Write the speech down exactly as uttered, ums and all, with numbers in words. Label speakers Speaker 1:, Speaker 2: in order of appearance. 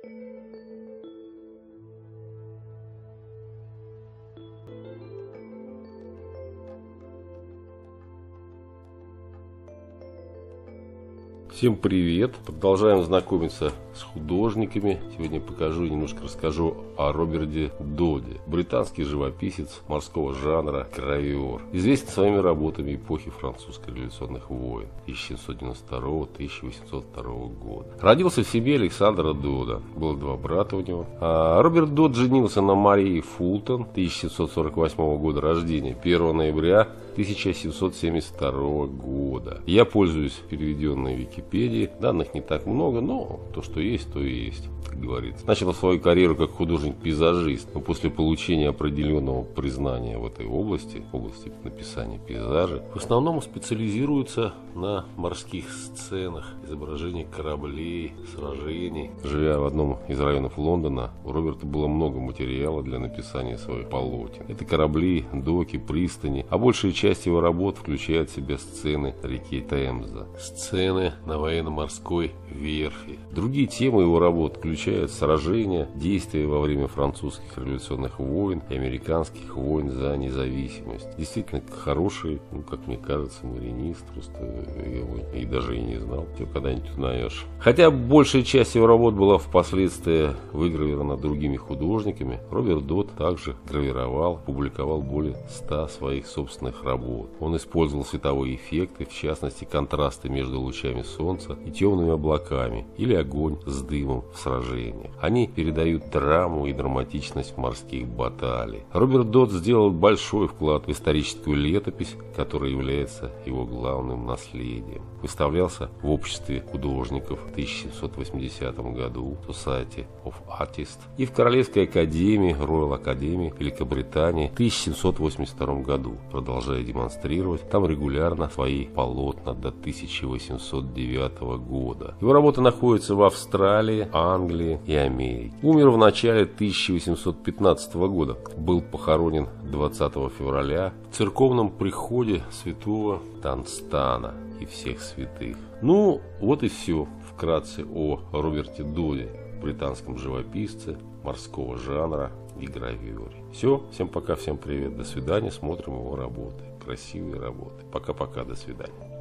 Speaker 1: Всем привет! Продолжаем знакомиться с художниками. Сегодня покажу и немножко расскажу о Роберте Доде. Британский живописец морского жанра, гравер. Известен своими работами эпохи французско-революционных войн тысяча семьсот девяносто второго — тысяча восемьсот второго года. Родился в семье Александра Дода. Было два брата у него. А Роберт Дод женился на Марии Фултон, тысяча семьсот сорок восьмого года рождения, первого ноября тысяча семьсот семьдесят второго года. Я пользуюсь переведенной Википедией. Данных не так много, но то, что есть, то и есть, как говорится. Начал свою карьеру как художник-пейзажист, но после получения определенного признания в этой области, области написания пейзажей, в основном специализируется на морских сценах, изображении кораблей, сражений. Живя в одном из районов Лондона, у Роберта было много материала для написания своих полотен. Это корабли, доки, пристани, а большая часть его работ включает в себя сцены реки Темза, сцены на военно-морской верфи. Другие темы его работ включают сражения, действия во время французских революционных войн и американских войн за независимость. Действительно хороший, ну, как мне кажется, маринист, просто я его и даже и не знал. Ты когда-нибудь узнаешь. Хотя большая часть его работ была впоследствии выгравирована другими художниками, Роберт Дод также гравировал, публиковал более ста своих собственных работ. Он использовал световые эффекты, в частности контрасты между лучами солнца и темными облаками, или огонь с дымом в сражениях. Они передают драму и драматичность морских баталий. Роберт Дод сделал большой вклад в историческую летопись, которая является его главным наследием. Выставлялся в обществе художников в тысяча семьсот восьмидесятом году Society of Artists и в Королевской академии Royal Academy Великобритании в тысяча семьсот восемьдесят втором году, продолжая демонстрировать там регулярно свои полотна до тысяча восемьсот девятого года. Его работа находится в Австралии, Англии и Америке. Умер в начале тысяча восемьсот пятнадцатого года. Был похоронен двадцатого февраля в церковном приходе святого Танстана и всех святых. Ну, вот и все вкратце о Роберте Доде, британском живописце морского жанра и гравере. Все, всем пока, всем привет, до свидания, смотрим его работы, красивые работы. Пока-пока, до свидания.